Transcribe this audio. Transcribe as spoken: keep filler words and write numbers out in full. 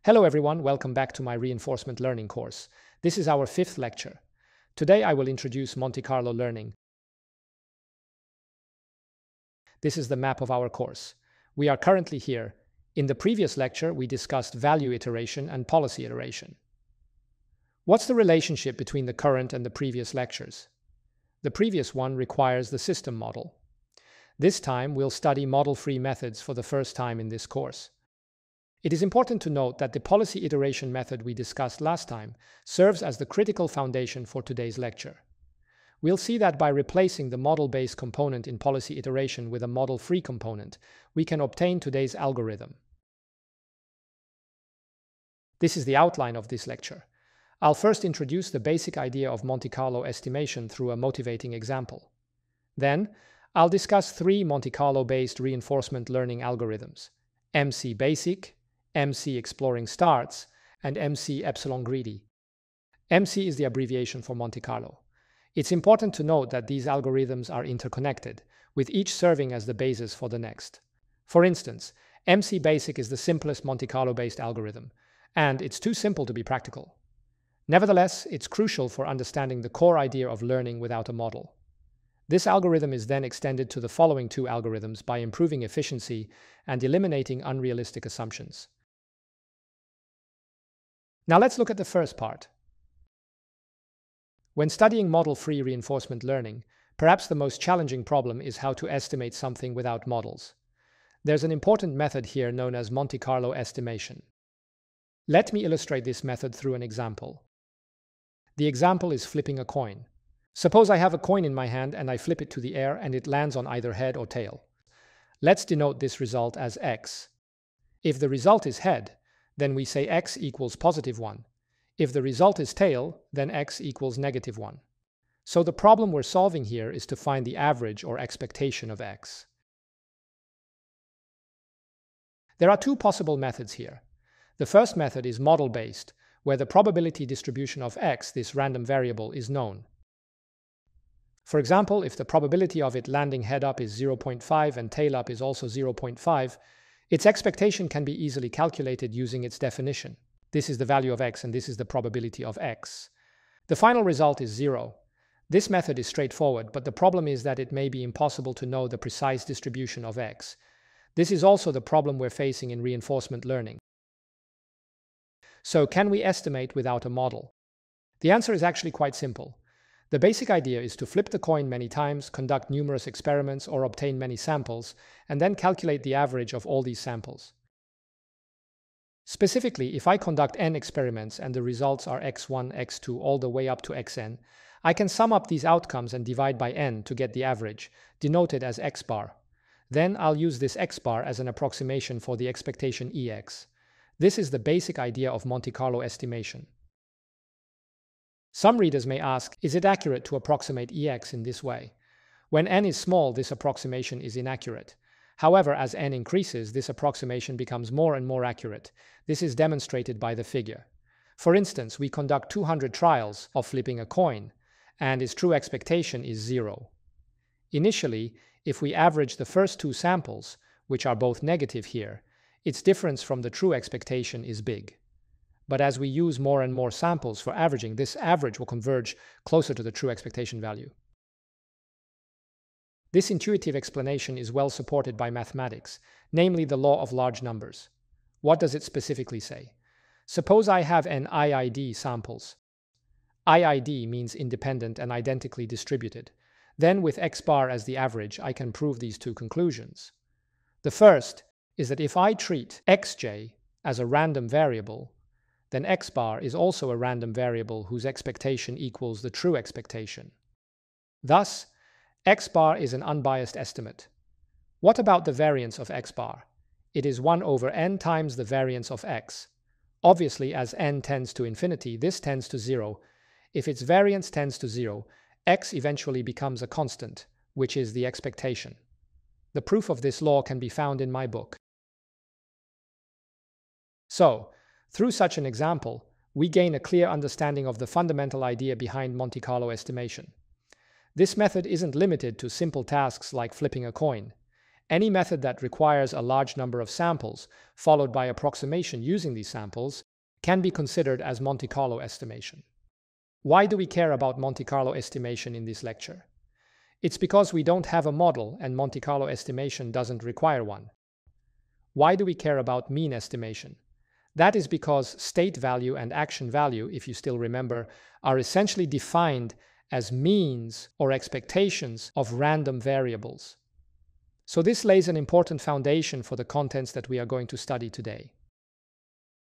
Hello everyone, welcome back to my reinforcement learning course. This is our fifth lecture. Today I will introduce Monte Carlo learning. This is the map of our course. We are currently here. In the previous lecture, we discussed value iteration and policy iteration. What's the relationship between the current and the previous lectures? The previous one requires the system model. This time we'll study model-free methods for the first time in this course. It is important to note that the policy iteration method we discussed last time serves as the critical foundation for today's lecture. We'll see that by replacing the model-based component in policy iteration with a model-free component, we can obtain today's algorithm. This is the outline of this lecture. I'll first introduce the basic idea of Monte Carlo estimation through a motivating example. Then, I'll discuss three Monte Carlo-based reinforcement learning algorithms: M C Basic, M C Exploring Starts, and M C Epsilon Greedy. M C is the abbreviation for Monte Carlo. It's important to note that these algorithms are interconnected, with each serving as the basis for the next. For instance, M C Basic is the simplest Monte Carlo-based algorithm, and it's too simple to be practical. Nevertheless, it's crucial for understanding the core idea of learning without a model. This algorithm is then extended to the following two algorithms by improving efficiency and eliminating unrealistic assumptions. Now let's look at the first part. When studying model-free reinforcement learning, perhaps the most challenging problem is how to estimate something without models. There's an important method here known as Monte Carlo estimation. Let me illustrate this method through an example. The example is flipping a coin. Suppose I have a coin in my hand and I flip it to the air and it lands on either head or tail. Let's denote this result as x. If the result is head, then we say x equals positive one. If the result is tail, then x equals negative one. So the problem we're solving here is to find the average or expectation of x. There are two possible methods here. The first method is model-based, where the probability distribution of x, this random variable, is known. For example, if the probability of it landing head up is zero point five and tail up is also zero point five, its expectation can be easily calculated using its definition. This is the value of x and this is the probability of x. The final result is zero. This method is straightforward, but the problem is that it may be impossible to know the precise distribution of x. This is also the problem we're facing in reinforcement learning. So, can we estimate without a model? The answer is actually quite simple. The basic idea is to flip the coin many times, conduct numerous experiments or obtain many samples, and then calculate the average of all these samples. Specifically, if I conduct n experiments and the results are x one, x two all the way up to xn, I can sum up these outcomes and divide by n to get the average, denoted as x bar. Then I'll use this x bar as an approximation for the expectation ex. This is the basic idea of Monte Carlo estimation. Some readers may ask, is it accurate to approximate ex in this way? When n is small, this approximation is inaccurate. However, as n increases, this approximation becomes more and more accurate. This is demonstrated by the figure. For instance, we conduct two hundred trials of flipping a coin, and its true expectation is zero. Initially, if we average the first two samples, which are both negative here, its difference from the true expectation is big. But as we use more and more samples for averaging, this average will converge closer to the true expectation value. This intuitive explanation is well supported by mathematics, namely the law of large numbers. What does it specifically say? Suppose I have n I I D samples. I I D means independent and identically distributed. Then with x bar as the average, I can prove these two conclusions. The first is that if I treat xj as a random variable, then x bar is also a random variable whose expectation equals the true expectation. Thus, x bar is an unbiased estimate. What about the variance of x bar? It is one over n times the variance of x. Obviously, as n tends to infinity, this tends to zero. If its variance tends to zero, x eventually becomes a constant, which is the expectation. The proof of this law can be found in my book. So, through such an example, we gain a clear understanding of the fundamental idea behind Monte Carlo estimation. This method isn't limited to simple tasks like flipping a coin. Any method that requires a large number of samples, followed by approximation using these samples, can be considered as Monte Carlo estimation. Why do we care about Monte Carlo estimation in this lecture? It's because we don't have a model and Monte Carlo estimation doesn't require one. Why do we care about mean estimation? That is because state value and action value, if you still remember, are essentially defined as means or expectations of random variables. So this lays an important foundation for the contents that we are going to study today.